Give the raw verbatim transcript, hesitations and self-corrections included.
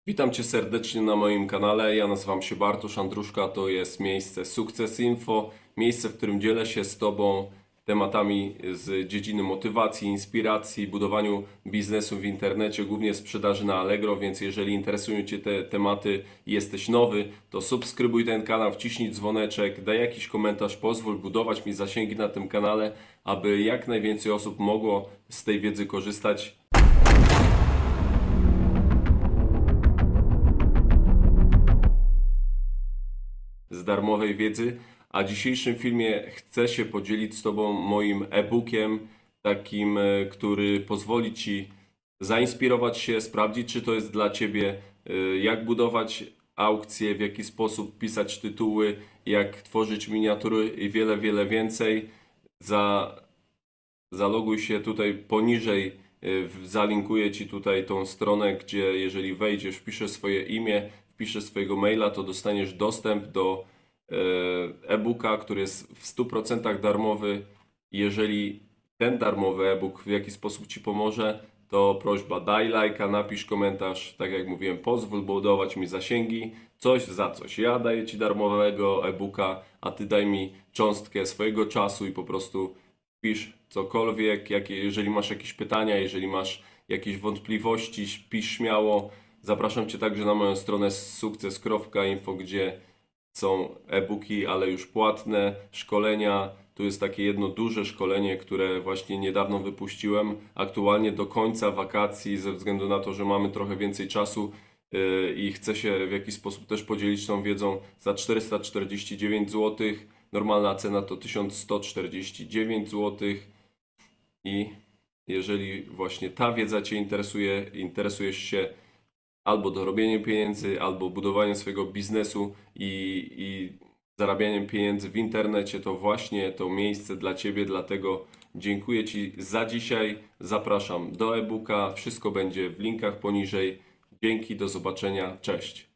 Witam Cię serdecznie na moim kanale. Ja nazywam się Bartosz Andruszka, to jest miejsce Sukces Info, miejsce, w którym dzielę się z Tobą tematami z dziedziny motywacji, inspiracji, budowaniu biznesu w internecie, głównie sprzedaży na Allegro, więc jeżeli interesują Cię te tematy i jesteś nowy, to subskrybuj ten kanał, wciśnij dzwoneczek, daj jakiś komentarz, pozwól budować mi zasięgi na tym kanale, aby jak najwięcej osób mogło z tej wiedzy korzystać. Z darmowej wiedzy, a w dzisiejszym filmie chcę się podzielić z Tobą moim e-bookiem, takim, który pozwoli Ci zainspirować się, sprawdzić, czy to jest dla Ciebie, jak budować aukcje, w jaki sposób pisać tytuły, jak tworzyć miniatury i wiele, wiele więcej. Za, zaloguj się tutaj poniżej, zalinkuję Ci tutaj tą stronę, gdzie jeżeli wejdziesz, wpiszesz swoje imię, wpiszesz swojego maila, to dostaniesz dostęp do e-booka, który jest w stu procentach darmowy. Jeżeli ten darmowy e-book w jakiś sposób Ci pomoże, to prośba, daj lajka, napisz komentarz, tak jak mówiłem, pozwól budować mi zasięgi, coś za coś. Ja daję Ci darmowego e-booka, a Ty daj mi cząstkę swojego czasu i po prostu pisz cokolwiek, jakie, jeżeli masz jakieś pytania, jeżeli masz jakieś wątpliwości, pisz śmiało. Zapraszam Cię także na moją stronę sukces kropka info, gdzie są e-booki, ale już płatne, szkolenia. Tu jest takie jedno duże szkolenie, które właśnie niedawno wypuściłem. Aktualnie do końca wakacji, ze względu na to, że mamy trochę więcej czasu yy, i chcę się w jakiś sposób też podzielić tą wiedzą, za czterysta czterdzieści dziewięć złotych. Normalna cena to tysiąc sto czterdzieści dziewięć złotych. I jeżeli właśnie ta wiedza Cię interesuje, interesujesz się albo dorobieniem pieniędzy, albo budowaniem swojego biznesu i, i zarabianiem pieniędzy w internecie, to właśnie to miejsce dla Ciebie, dlatego dziękuję Ci za dzisiaj, zapraszam do e-booka, wszystko będzie w linkach poniżej. Dzięki, do zobaczenia, cześć.